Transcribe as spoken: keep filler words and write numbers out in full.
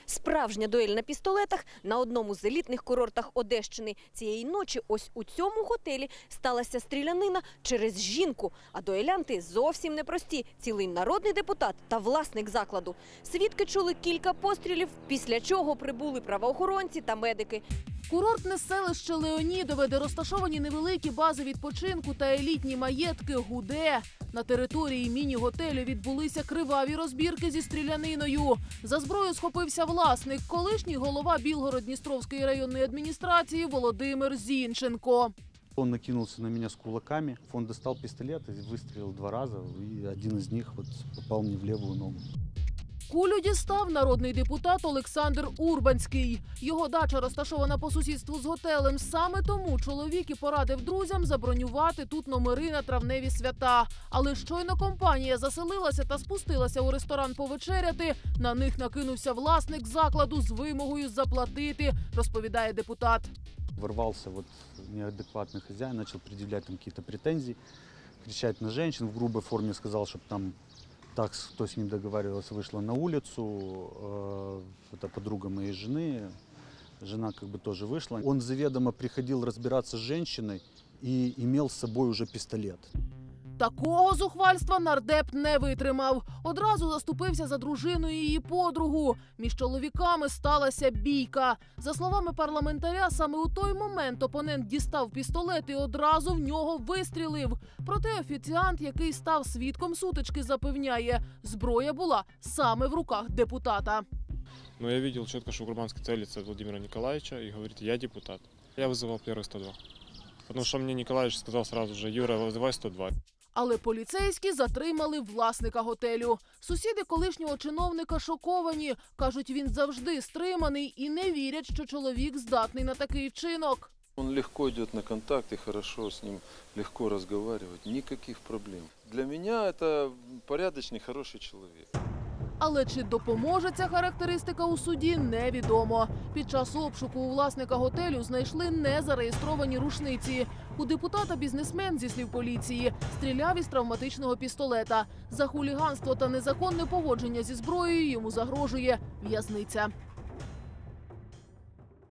Справжня дуель на пістолетах на одному з елітних курортах Одещини. Цієї ночі ось у цьому готелі сталася стрілянина через жінку. А дуелянти зовсім непрості – цілий народний депутат та власник закладу. Свідки чули кілька пострілів, після чого прибули правоохоронці та медики. Курортне селище Леонідове, де розташовані невеликі бази відпочинку та елітні маєтки, гуде. На території міні-готелю відбулися криваві розбірки зі стріляниною. За зброю схопився власник, колишній голова Білгород-Дністровської районної адміністрації Володимир Зінченко. Он накинулся на меня с кулаками, он достал пистолет и выстрелил два раза, и один из них вот попал мне в левую ногу. Кулю дістав народний депутат Олександр Урбанський. Його дача розташована по сусідству з готелем. Саме тому чоловік і порадив друзям забронювати тут номери на травневі свята. Але щойно компанія заселилася та спустилася у ресторан повечеряти, на них накинувся власник закладу з вимогою заплатити, розповідає депутат. Ворвался вот неадекватный хозяин, начал предъявлять там какие-то претензии, кричать на женщин, в грубой форме сказал, чтобы там так, кто с ним договаривался, вышла на улицу, э, это подруга моей жены, жена как бы тоже вышла. Он заведомо приходил разбираться с женщиной и имел с собой уже пистолет. Такого зухвальства нардеп не витримав. Одразу заступився за дружину і її подругу. Між чоловіками сталася бійка. За словами парламентаря, саме у той момент опонент дістав пістолет і одразу в нього вистрілив. Проте офіціант, який став свідком сутички, запевняє, зброя була саме в руках депутата. Но я видел четко, что Урбанский целится в Владимира Николаевича и говорит: я депутат. Я вызывал первый сто два. Потому что мне Николаевич сказал сразу же: Юра, вызывай сто два. Але поліцейські затримали власника готелю. Сусіди колишнього чиновника шоковані. Кажуть, він завжди стриманий і не вірять, що чоловік здатний на такий вчинок. Он легко идет на контакт и хорошо с ним легко разговаривать. Никаких проблем. Для меня это порядочный, хороший человек. Але чи допоможе ця характеристика у суді, невідомо. Під час обшуку у власника готелю знайшли незареєстровані рушниці. У депутата бізнесмен, зі слів поліції, стріляв із травматичного пістолета. За хуліганство та незаконне поводження зі зброєю йому загрожує в'язниця.